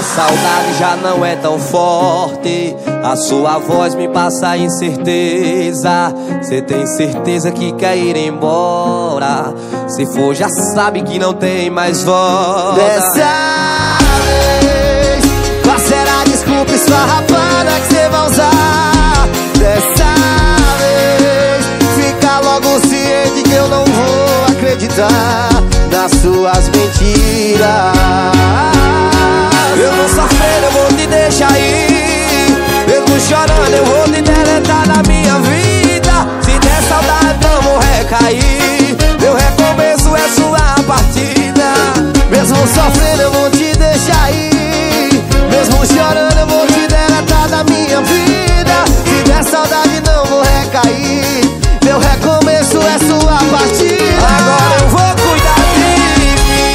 saudade já não é tão forte. A sua voz me passa incerteza. Cê tem certeza que quer ir embora? Se for já sabe que não tem mais volta. Dessa vez, qual será a desculpa esfarrapada que cê vai usar? Dessa vez, fica logo ciente que eu não vou acreditar nas suas mentiras. Eu vou sofrer, eu vou te deixar ir. Mesmo chorando, eu vou te deletar da minha vida. Se der saudade, não vou recair. Meu recomeço é sua partida. Mesmo sofrendo, eu vou te deixar ir. Mesmo chorando, eu vou te deletar da minha vida. Se der saudade, não vou recair. Meu recomeço é sua partida. Agora eu vou cuidar de mim.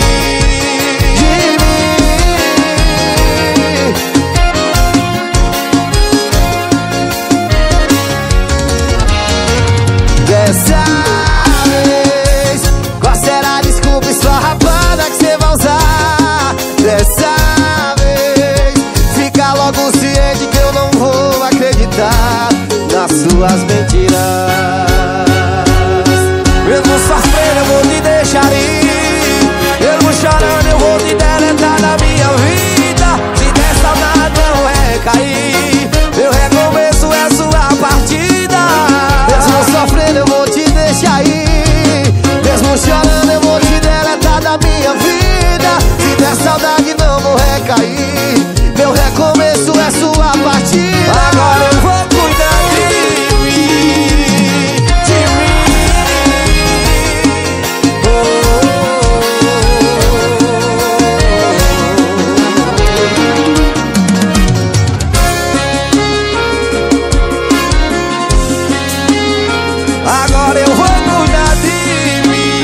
Dessa vez, qual será a desculpa esfarrapada que cê vai usar? Dessa vez, fica logo ciente que eu não vou acreditar nas suas mentiras. Mesmo sofrendo, eu vou te deixar ir. Mesmo chorando, eu vou te deletar da minha vida. Se der saudade, não recair. Meu recomeço é sua partida. Mesmo sofrendo, eu vou te deixar ir. Mesmo chorando, eu vou te deletar da minha vida. Se der saudade, não vou recair. Meu recomeço é sua partida. Agora eu vou cuidar de mim, de mim. Agora eu vou cuidar de mim.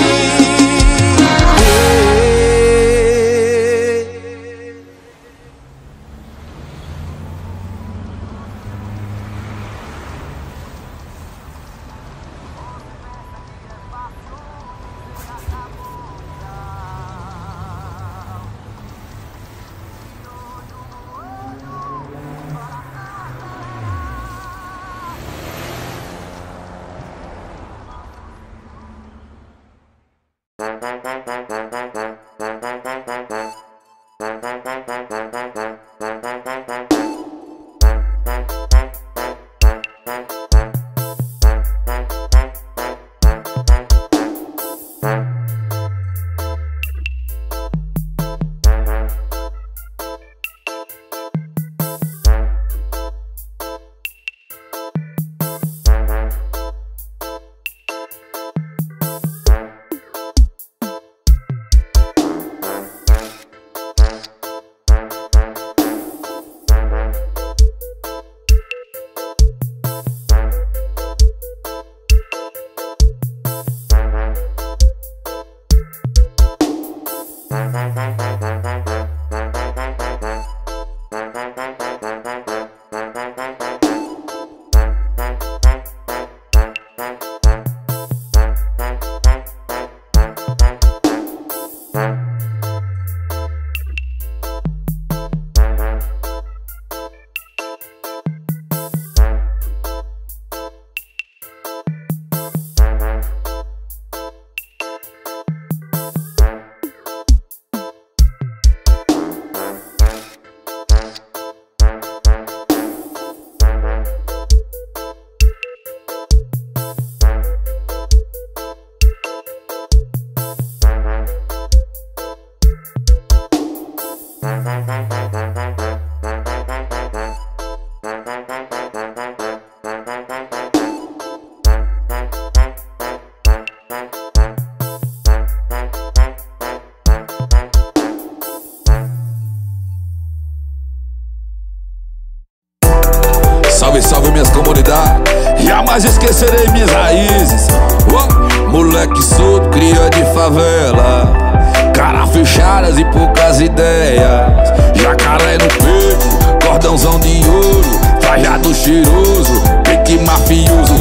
Salve, salve minhas comunidades, jamais esquecerei minhas raízes. Moleque solto, cria de favela, cara fechadas e poucas ideias. Jacaré no peito, cordãozão de ouro, trajado cheiroso, pique mafioso.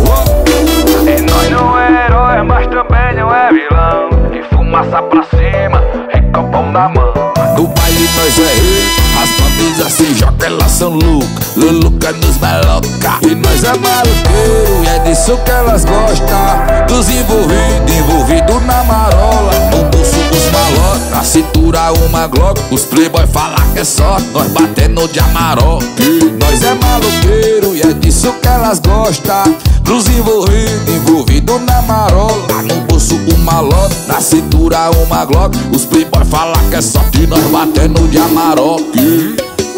E nós não é herói, mas também não é vilão. E fumaça pra cima, e copão na mão. No baile nós é rei, raspando bandidas assim joga, elas são loucas, luluca nos meloca. E nós é maloqueiro e é disso que elas gostam. Dos envolvido na marola, no bolso os maloca, na cintura uma Glock. Os playboy falam que é sorte, nós batendo de amarok. Nós é maloqueiro e é disso que elas gostam. Dos envolvido na marola, no bolso uma lota, na cintura uma Glock. Os playboy falam que é sorte, nós batendo de amarok.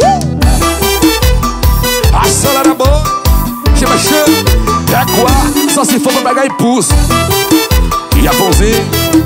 Acelera a boca, chama, recuar, só se for pra pegar impulso. E a pãozinho,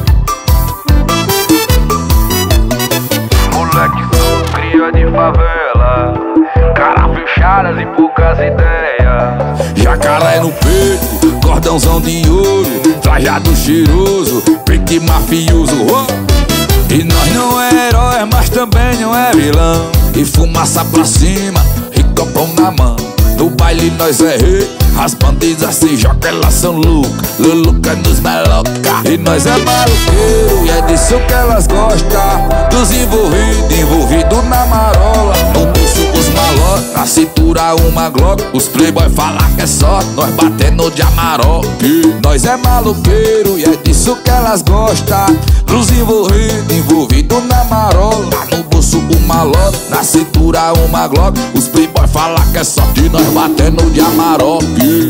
moleque sou cria de favela, cara fechadas e poucas ideias. jacaré no peito, cordãozão de ouro, trajado cheiroso, pique mafioso. E nós não é herói, mas também não é vilão. E fumaça pra cima, e copão na mão. No baile nós é rei, as bandidas se jogam, elas são loucas, luluca nos meloca. E nós é maloqueiro e é disso que elas gostam. Dos envolvido na marola, no bolso os maloca, na cintura uma Glock. Os playboy falam que é sorte, nós batendo de amarok. Nós é maloqueiro e é disso que elas gostam. Dos envolvido na marola, no bolso uma lota, na cintura uma Glock. Os playboy falam que é sorte, nós batendo de amarok.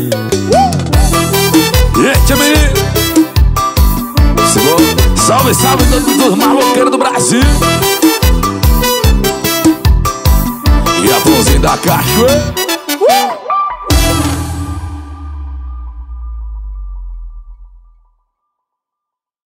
Eita, menino! Salve, salve todos os maloqueiros do Brasil! E a pãozinha da cachoeira.